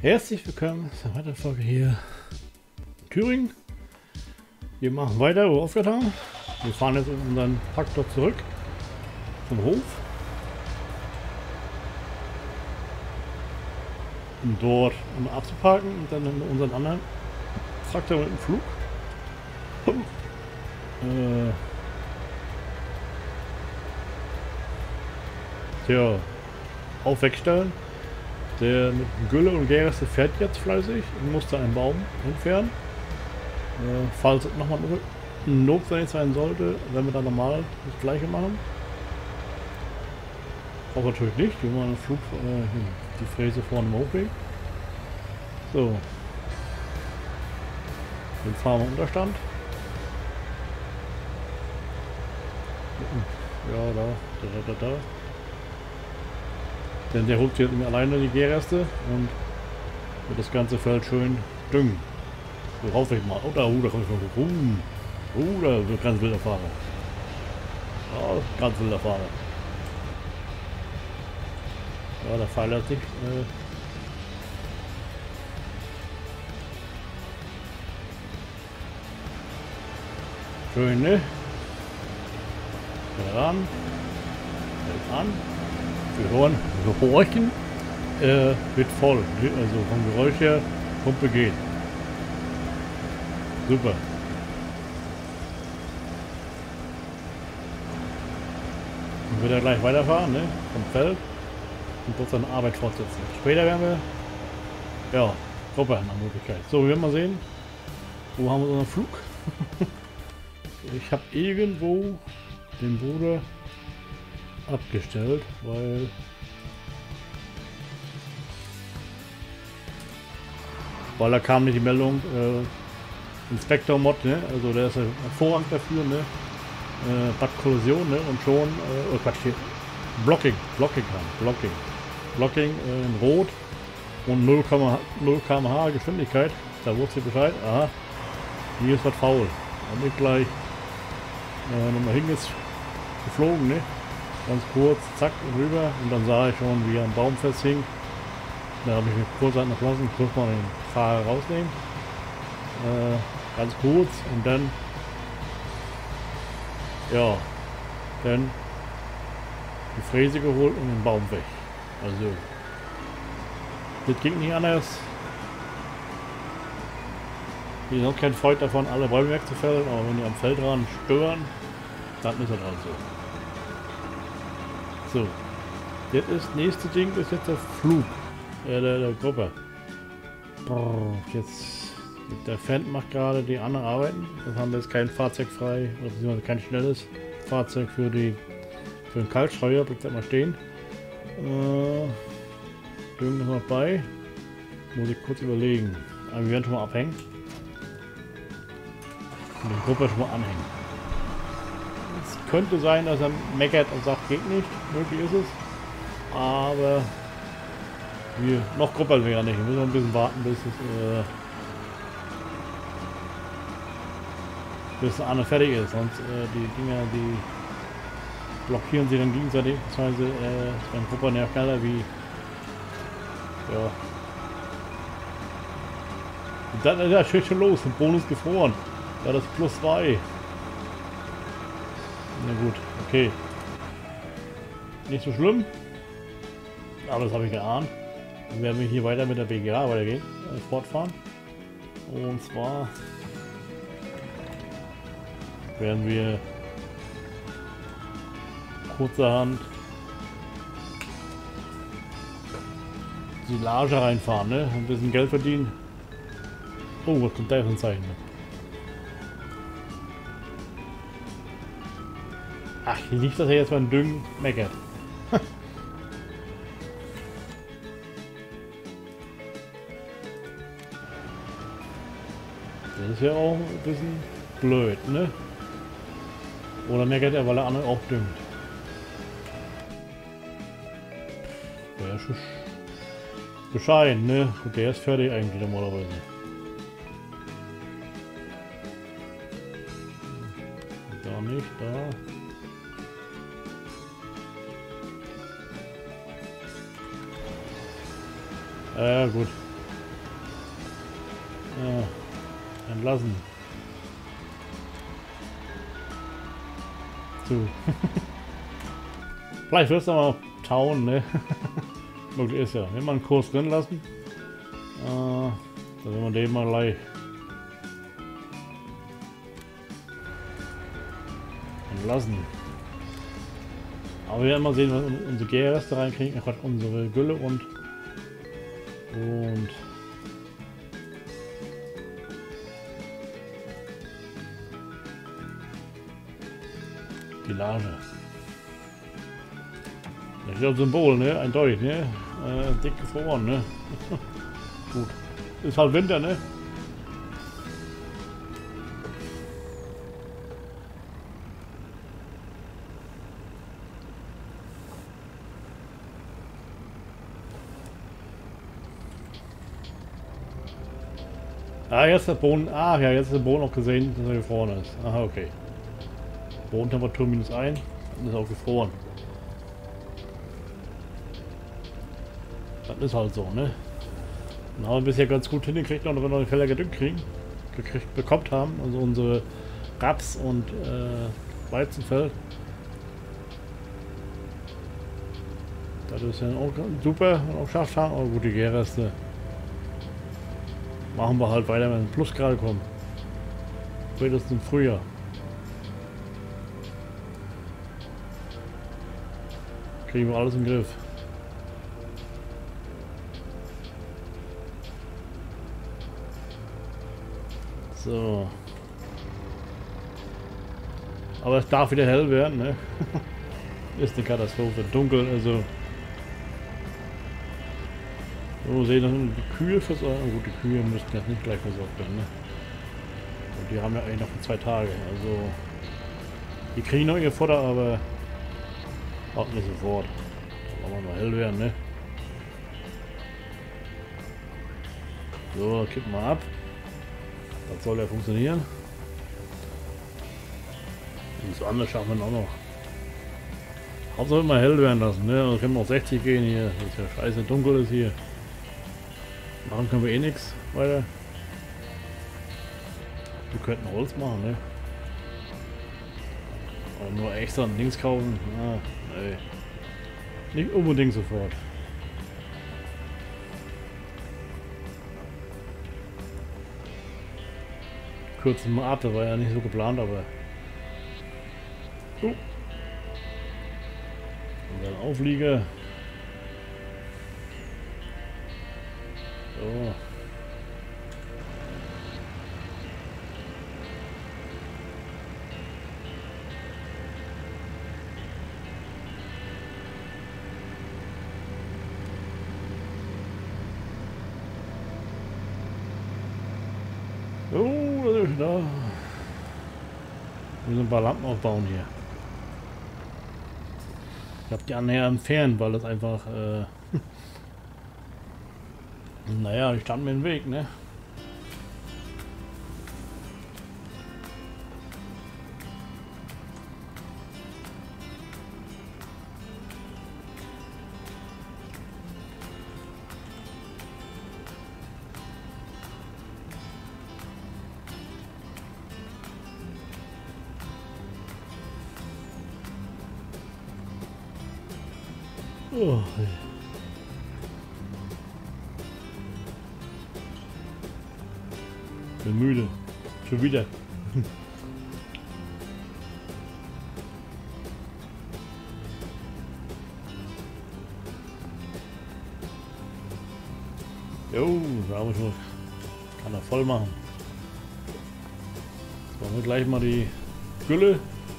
Herzlich willkommen zur weiteren Folge hier in Thüringen. Wir machen weiter, wo wir aufgehört haben. Wir fahren jetzt in unseren Traktor zurück zum Hof. Um dort abzuparken und dann in unseren anderen Traktor mit dem Flug. Tja, auf wegstellen. Der mit Gülle und Gerste fährt jetzt fleißig und musste einen Baum entfernen. Falls es nochmal notwendig sein sollte, werden wir dann normal das gleiche machen. Auch natürlich nicht, wir machen einen Flug, die Fräse vorne im Hochweg. So. Den fahren wir Unterstand. Ja, da. Denn der holt jetzt alleine die Gärreste und wird das ganze Feld schön düngen. So rauf ich mal. Oh, da kommt schon. Da wird ganz wilder Fahrer. Ja, ganz wilder Fahrer. Ja, der Pfeiler ist nicht. Schön, ne? Ran. Hält an. Wir horchen, wird voll, also vom Geräusch her, Pumpe geht. Super. Und wird er gleich weiterfahren, ne? Vom Feld und dort seine Arbeit fortsetzen. Später werden wir, ja, Gruppe nach Möglichkeit. So, wir werden mal sehen, wo haben wir unseren Flug. Ich habe irgendwo den Bruder abgestellt, weil da kam nicht die Meldung Inspektor Mod, ne? Also der ist ja hervorragend dafür, ne? Bad Kollision, ne? Und schon oh Quatsch, hier Blocking in Rot und 0 km/h Geschwindigkeit, da wusste ich Bescheid, aha, hier ist was faul und ich gleich nochmal hingeflogen, ne? Ganz kurz, zack, rüber und dann sah ich schon, wie er am Baum festhing. Da habe ich mich kurz nach lassen, kurz mal den Fahrer rausnehmen. Ganz kurz und dann, ja, dann die Fräse geholt und den Baum weg. Also, das ging nicht anders. Ich bin auch kein Freund davon, alle Bäume wegzufällen, aber wenn die am Feldrand stören, dann ist das halt so. So, jetzt ist nächste Ding ist jetzt der Flug der Gruppe. Jetzt der Fan macht gerade die anderen Arbeiten. Das haben wir jetzt kein Fahrzeug frei, oder kein schnelles Fahrzeug für den Kaltstreuer. Bleibt mal stehen. Düngen ist noch bei. Muss ich kurz überlegen. Aber wir werden schon mal abhängen. Und die Gruppe schon mal anhängen. Es könnte sein, dass er meckert und sagt, geht nicht, möglich ist es. Aber wir noch gruppeln wir ja nicht. Wir müssen noch ein bisschen warten, bis der andere fertig ist. Sonst die Dinger, die blockieren sie dann gegenseitig. Beziehungsweise wenn Gruppeln ja schneller wie. Ja. Und dann ist ja schon los. Ein Bonus gefroren. Ja, das plus 2. Na gut, okay. Nicht so schlimm. Aber das habe ich geahnt. Dann werden wir hier weiter mit der BGA weitergehen, fortfahren. Und zwar werden wir kurzerhand Silage reinfahren, ne? Ein bisschen Geld verdienen. Oh, was kommt da für ein Zeichen? Ach, nicht, dass er jetzt beim Düngen meckert. Das ist ja auch ein bisschen blöd, ne? Oder meckert er, weil der andere auch düngt. Der ist schon bescheiden, ne? Gut, der ist fertig eigentlich normalerweise. Da nicht, da. Ja, gut. entlassen. So. Vielleicht wirst du mal tauen, ne? Möglich ist ja. Wenn wir einen Kurs drin lassen, dann werden wir den mal gleich entlassen. Aber wir werden mal sehen, was unsere Gärreste reinkriegen. Einfach unsere Gülle und die Lage. Das ist ja ein Symbol, ne? Eindeutig, ne? Dick gefroren, ne? Gut. Ist halt Winter, ne? Ah, jetzt der Boden. Ah, ja, jetzt ist der Boden auch gesehen, dass er gefroren ist. Aha, okay. Bodentemperatur -1. Dann ist er auch gefroren. Das ist halt so, ne? Dann haben wir bisher ganz gut hingekriegt, noch wenn wir den Keller gedüngt bekommen haben. Also unsere Raps- und Weizenfeld. Das ist ja auch super und auch geschafft haben. Aber gut, die Gärreste machen wir halt weiter, wenn ein Plusgrade kommt. Spätestens im Frühjahr. Kriegen wir alles im Griff. So. Aber es darf wieder hell werden, ne? Ist eine Katastrophe. Dunkel, also. So, sehen dann die Kühe versorgt. Oh, gut, die Kühe müssten jetzt nicht gleich versorgt werden, ne? Und die haben ja eigentlich noch für 2 Tage. Also. Die kriegen noch ihr Futter, aber auch nicht sofort. Da wollen wir mal hell werden, ne? So, kippen wir ab. Das soll ja funktionieren. Und das andere schaffen wir auch noch. Hauptsache immer hell werden lassen, ne? Dann können wir auf 60 gehen hier. Das ist ja scheiße dunkel ist hier. Machen können wir eh nichts weiter. Wir könnten Holz machen, ne? Aber nur extra ein Dings kaufen. Ah, nee. Nicht unbedingt sofort. Kürzen wir ab, das war ja nicht so geplant, aber. Und dann Auflieger. So. Oh, das ist da. Wir müssen ein paar Lampen aufbauen hier. Ich habe die annäher entfernt, weil das einfach, naja, die standen mir im Weg, ne? Oh. Bin müde. Schon wieder. Jo, da haben wir schon. Kann er voll machen. Jetzt machen wir gleich mal die Gülle.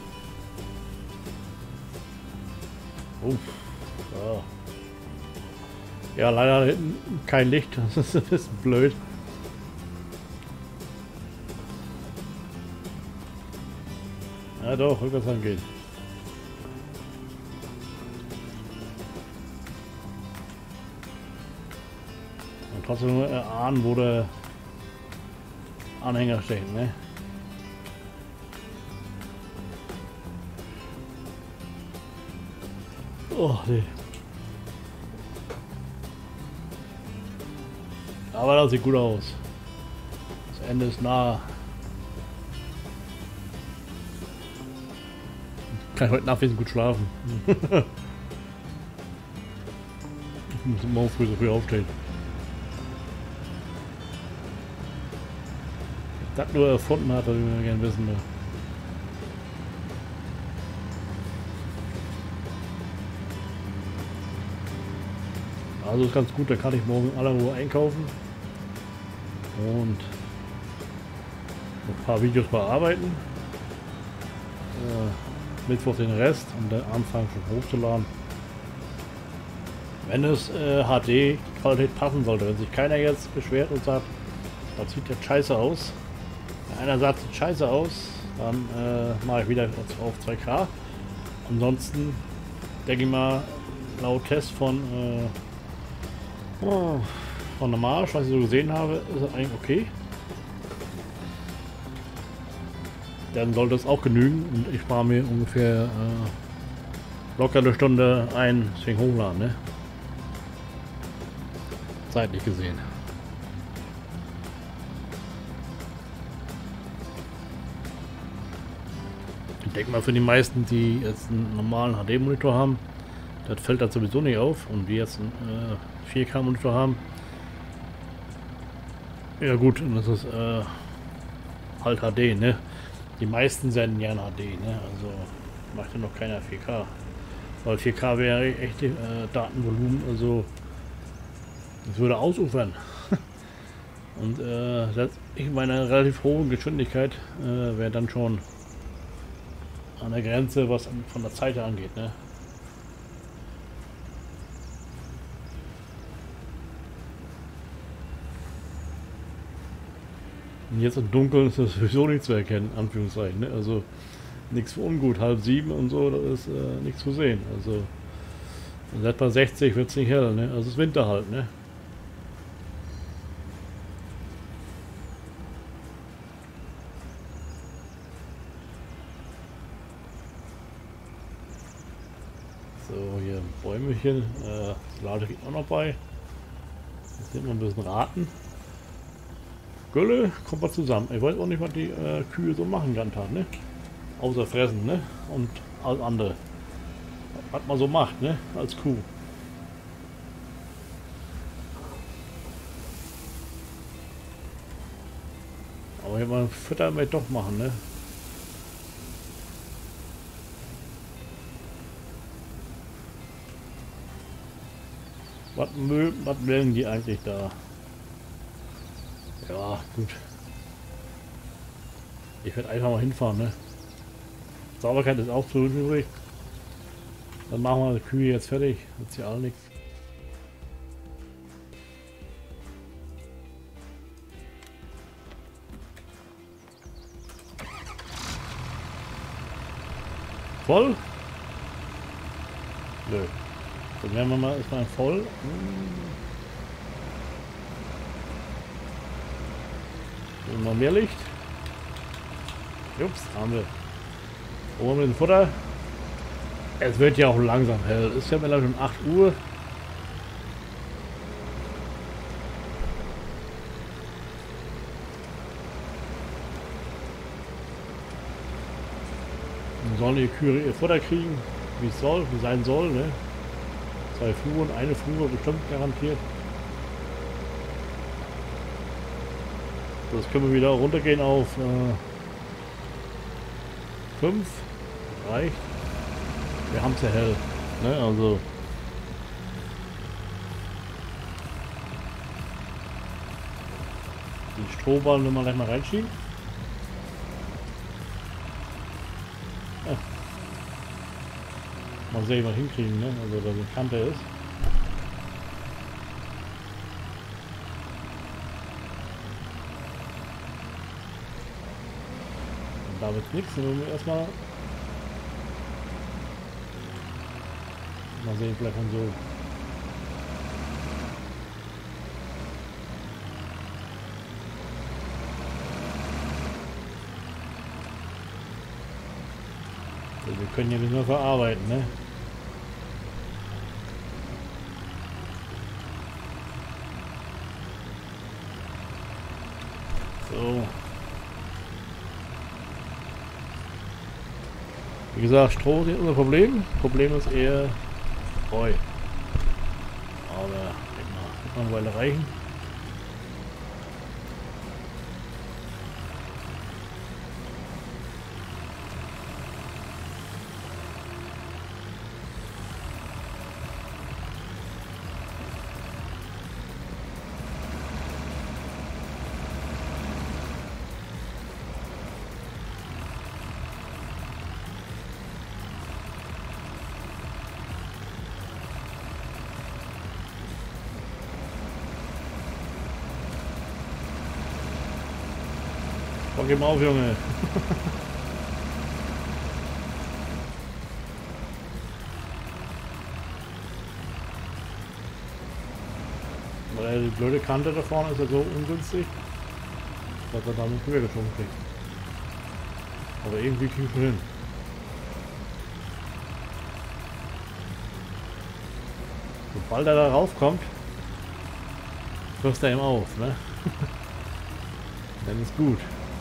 Oh. So. Ja, leider hinten kein Licht. Das ist ein bisschen blöd. Ja doch, rückwärts angehen. Und trotzdem nur erahnen, wo der Anhänger steht, ne? Oh, nee. Aber das sieht gut aus. Das Ende ist nah. Ich kann heute Nacht wesentlich gut schlafen. Ich muss morgen früh so früh aufstehen. Das nur erfunden hat, würde ich gerne wissen. Ne? Also ist ganz gut, da kann ich morgen in aller Ruhe einkaufen und ein paar Videos bearbeiten. Mittwoch den Rest und dann anfangen schon hochzuladen. Wenn es HD-Qualität passen sollte, wenn sich keiner jetzt beschwert und sagt, das sieht jetzt scheiße aus. Wenn einer sagt, sieht scheiße aus, dann mache ich wieder auf 2K. Ansonsten denke ich mal, laut Test von der Marsch, was ich so gesehen habe, ist es eigentlich okay. Dann sollte es auch genügen und ich spare mir ungefähr locker eine Stunde ein deswegen hochladen, ne? Zeitlich gesehen. Ich denke mal für die meisten, die jetzt einen normalen HD-Monitor haben, das fällt da sowieso nicht auf und die jetzt einen 4K-Monitor haben. Ja gut, und das ist halt HD, ne? Die meisten senden ja in HD, ne? Also macht ja noch keiner 4K. Weil 4K wäre echt Datenvolumen, also das würde ausufern. Und in meiner relativ hohen Geschwindigkeit wäre dann schon an der Grenze, was von der Zeit her angeht, ne? Und jetzt im Dunkeln ist das sowieso nicht zu erkennen, Anführungszeichen, ne? Also nichts für ungut, 6:30 und so, das ist nichts zu sehen. Also seit bei 60 wird es nicht hell, ne? Also es ist Winter halt, ne? So, hier Bäumechen, Lade geht auch noch bei. Jetzt nehmen wir ein bisschen raten. Gülle, kommt was zusammen. Ich weiß auch nicht, was die Kühe so machen den Tag, ne? Außer fressen, ne? Und alles andere. Was man so macht, ne? Als Kuh. Aber hier mal Futter wir doch machen, ne? Was mögen die eigentlich da? Ja, gut. Ich werde einfach mal hinfahren, ne? Sauberkeit ist auch zu übrig. Dann machen wir die Kühe jetzt fertig. Nützt ja alle nichts. Voll? Nö. Dann werden wir mal erstmal voll. Noch mehr Licht. Ups, haben wir. Oben mit dem Futter. Es wird ja auch langsam hell. Ist ja mittlerweile schon 8 Uhr. Dann sollen die Kühe ihr Futter kriegen, wie es soll, wie sein soll, ne? 2 Fuhren, eine Fuhre bestimmt garantiert. Das können wir wieder runtergehen auf 5. Reicht. Wir haben es ja hell. Ne? Also die Strohballen wenn wir gleich mal reinschieben. Ja. Mal sehen, was hinkriegen, ne? Also da die Kante ist. Da wird nichts, dann wir erstmal mal sehen, vielleicht von so. Also wir können ja nicht mehr verarbeiten, ne? So. Wie gesagt, Stroh ist nicht unser Problem. Problem ist eher Heu. Aber ich denke mal, wird noch eine Weile reichen. Bock ihm auf, Junge. Weil die blöde Kante da vorne ist ja so ungünstig, dass er da nicht rübergeschoben kriegt. Aber irgendwie kriegen wir hin. Sobald er da raufkommt, frisst er ihm auf, ne? Dann ist gut.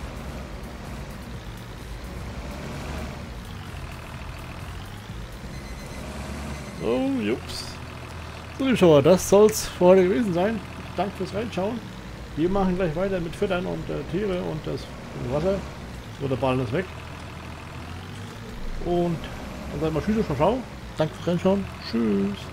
So, jups. So, liebe Schauer, das soll's für heute gewesen sein. Danke fürs Reinschauen. Wir machen gleich weiter mit Füttern und Tiere und das Wasser. So, der Ball ist weg. Und dann sagen wir Tschüss, ciao. Danke fürs Reinschauen. Tschüss.